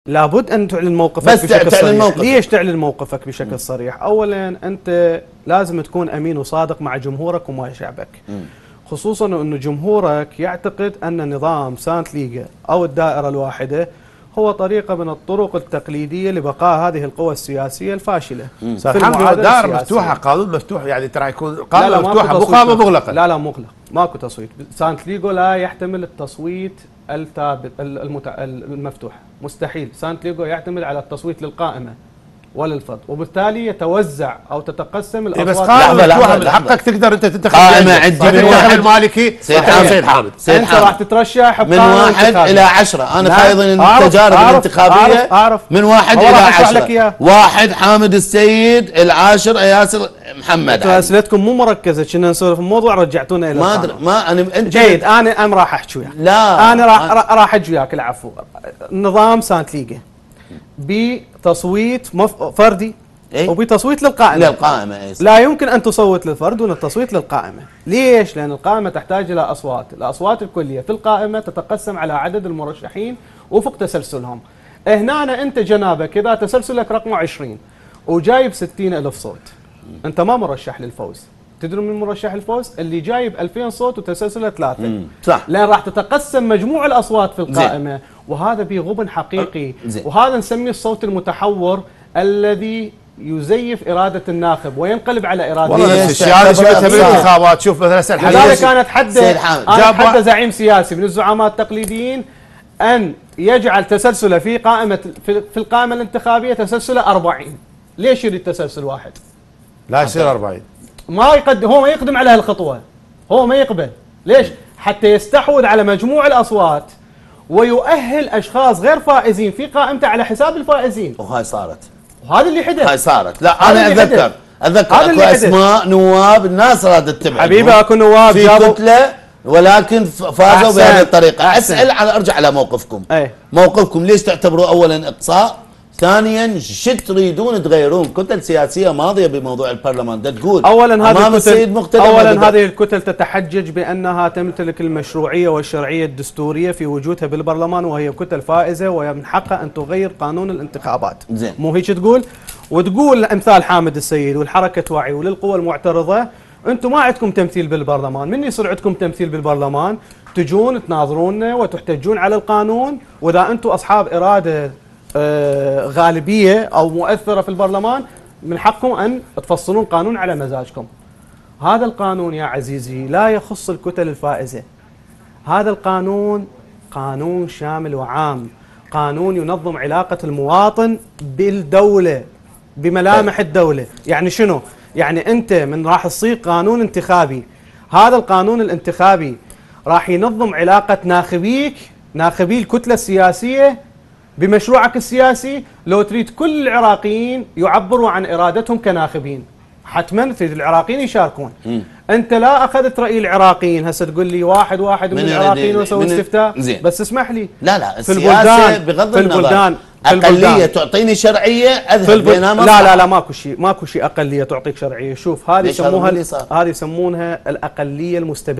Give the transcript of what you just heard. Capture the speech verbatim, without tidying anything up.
لابد ان تعلن موقفك بس بشكل تعلن صريح. موقفك. ليش تعلن موقفك بشكل م. صريح؟ اولا انت لازم تكون امين وصادق مع جمهورك ومع شعبك. م. خصوصا انه جمهورك يعتقد ان نظام سانت ليغا او الدائره الواحده هو طريقه من الطرق التقليديه لبقاء هذه القوى السياسيه الفاشله. في دائره مفتوحه، قانون مفتوح، يعني ترى يكون قانون مفتوحه مو قانون مغلقه. لا لا مغلق، ماكو تصويت. سانت ليغو لا يحتمل التصويت الثابت المتع... المفتوح، مستحيل. سانت ليغو يعتمد على التصويت للقائمه ولا الفرد، وبالتالي يتوزع او تتقسم الاصوات. بس قانون مفتوح من حقك تقدر انت تنتخب قائمه عندك المالكي سيد حامد. سيد حامد انت راح تترشح من واحد انتخابي. الى عشرة. انا فايض التجارب الانتخابيه أعرف أعرف. من واحد الى عشرة. واحد حامد السيد، العاشر ياسر محمد. اسئلتكم مو مركزه، كنا نسولف الموضوع رجعتونا الى ما ادري ما انا انت جيد. انا ام راح احكي وياك. لا انا راح راح احكي وياك. العفو. نظام سانت ليغا بتصويت مف... فردي إيه؟ وبتصويت للقائمه. للقائمه إيه؟ لا يمكن ان تصوت للفرد دون التصويت للقائمه. ليش؟ لان القائمه تحتاج الى اصوات، الاصوات الكليه في القائمه تتقسم على عدد المرشحين وفق تسلسلهم. هنا انت جنابك اذا تسلسلك رقمه عشرين وجايب ستين ألف صوت، انت ما مرشح للفوز. تدرون من مرشح الفوز؟ اللي جايب ألفين صوت وتسلسله ثلاثه. صح. لان راح تتقسم مجموع الاصوات في القائمه. زي. وهذا به غبن حقيقي. زي. وهذا نسميه الصوت المتحور الذي يزيف اراده الناخب وينقلب على اراده والله الاشياء شفتها بالانتخابات. شوف مثلا سيد حامد، لذلك انا اتحدى انا اتحدى زعيم سياسي من الزعماء التقليديين ان يجعل تسلسله في قائمه في, في القائمه الانتخابيه تسلسله أربعين. ليش يريد تسلسل واحد؟ لا يصير أربعين. ما يقدم، هو ما يقدم على هالخطوه، هو ما يقبل. ليش؟ حتى يستحوذ على مجموع الاصوات ويؤهل اشخاص غير فائزين في قائمته على حساب الفائزين. وهاي صارت، وهذا اللي حدث. هاي صارت. لا انا اتذكر اتذكر اكو اسماء نواب الناس رادت تتبع حبيبي. اكو نواب في كتله ولكن فازوا بهذه الطريقه. اسال على ارجع على موقفكم. ايه؟ موقفكم ليش تعتبروا اولا اقصاء؟ ثانيا شو تريدون تغيرون؟ كتل سياسيه ماضيه بموضوع البرلمان ده تقول اولا هذه الكتل اولا هذه الكتل تتحجج بانها تمتلك المشروعيه والشرعيه الدستوريه في وجودها بالبرلمان، وهي كتل فائزه ومن حقها ان تغير قانون الانتخابات. زين. مو هيك تقول؟ وتقول امثال حامد السيد والحركه وعي وللقوى المعترضه انتم ما عندكم تمثيل بالبرلمان. من يصير عندكم تمثيل بالبرلمان؟ تجون تناظروننا وتحتجون على القانون، واذا انتم اصحاب اراده آه غالبيه او مؤثره في البرلمان من حقكم ان تفصلون قانون على مزاجكم. هذا القانون يا عزيزي لا يخص الكتل الفائزه. هذا القانون قانون شامل وعام، قانون ينظم علاقه المواطن بالدوله بملامح الدوله. يعني شنو؟ يعني انت من راح تصير قانون انتخابي، هذا القانون الانتخابي راح ينظم علاقه ناخبيك ناخبي الكتله السياسيه بمشروعك السياسي. لو تريد كل العراقيين يعبروا عن ارادتهم كناخبين، حتما تريد العراقيين يشاركون. م. انت لا اخذت راي العراقيين، هسه تقول لي واحد واحد من, من العراقيين وسوي استفتاء. بس اسمح لي، لا لا في البلدان بغض في البلدان اقليه تعطيني شرعيه اذهب بينها. لا لا لا ماكو شيء ماكو شيء اقليه تعطيك شرعيه. شوف هذه يسموها هذه يسمونها الاقليه المستبده.